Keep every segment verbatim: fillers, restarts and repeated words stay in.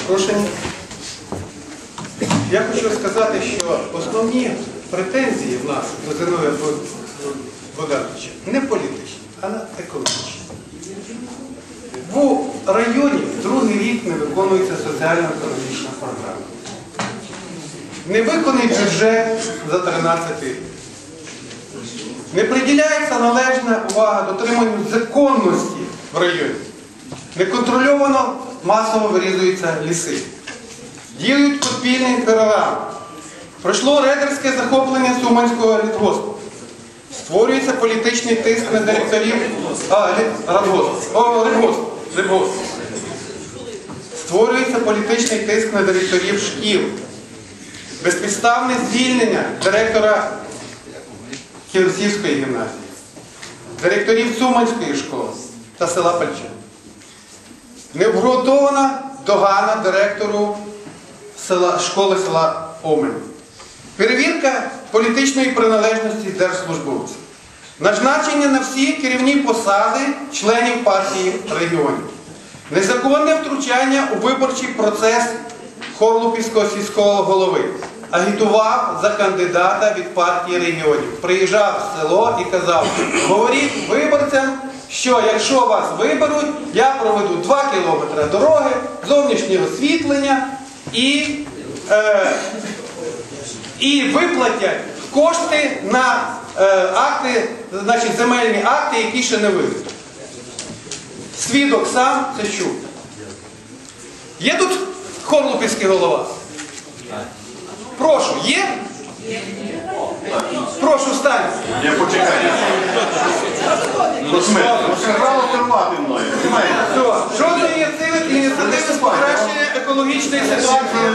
запрошені. Я хочу сказати, що основні претензії в нас до Зіновія Богдановича не політичні, а екологічні. В районі другий рік не виконується соціально-економічна програма. Не виконаний бюджет за тринадцятий рік. Не приділяється належна увага дотриманню законності в районі. Неконтрольовано масово вирізуються ліси. Діють підпільні програми. Пройшло рейдерське захоплення Суманського лісгоспу. Створюється політичний тиск на директорів а, радгосп. О, лісгосп. Лісгосп. Створюється політичний тиск на директорів шкіл. Безпідставне звільнення директора Ківерцівської гімназії, директорів Суманської школи та села Пальчин. Необґрунтована догана директору села, школи села Омель. Перевірка політичної приналежності держслужбовців. Назначення на всі керівні посади членів партії регіонів. Незаконне втручання у виборчий процес Хорлупівського сільського голови. Агітував за кандидата від партії регіонів. Приїжджав в село і казав, говоріть виборцям, що якщо вас виберуть, я проведу два кілометри дороги, зовнішнього освітлення і, е, і виплатять кошти на е, акти, значить, земельні акти, які ще не видані. Свідок сам це чув. Є тут Хорлупівський голова? Прошу, є? Прошу, встаньте. Я почекаю. Розіграло кермати мною. Жодної ініціативи з покращення екологічної ситуації.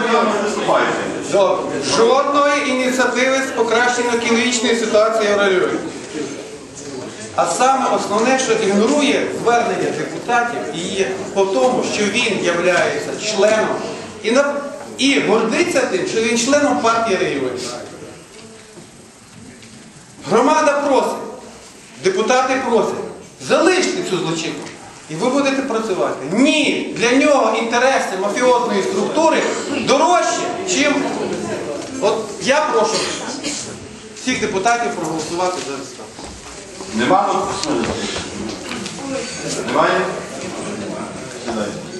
Жодної ініціативи з покращення екологічної ситуації в районі. А саме основне, що ігнорує звернення депутатів і є по тому, що він є членом і, на, і гордиться тим, що він членом партії регіонів. Громада просить, депутати просять, залиште цю злочинку і ви будете працювати. Ні, для нього інтереси мафіозної структури дорожчі, чим... От я прошу всіх депутатів проголосувати за відставку. Нема? Немає? Сідайте.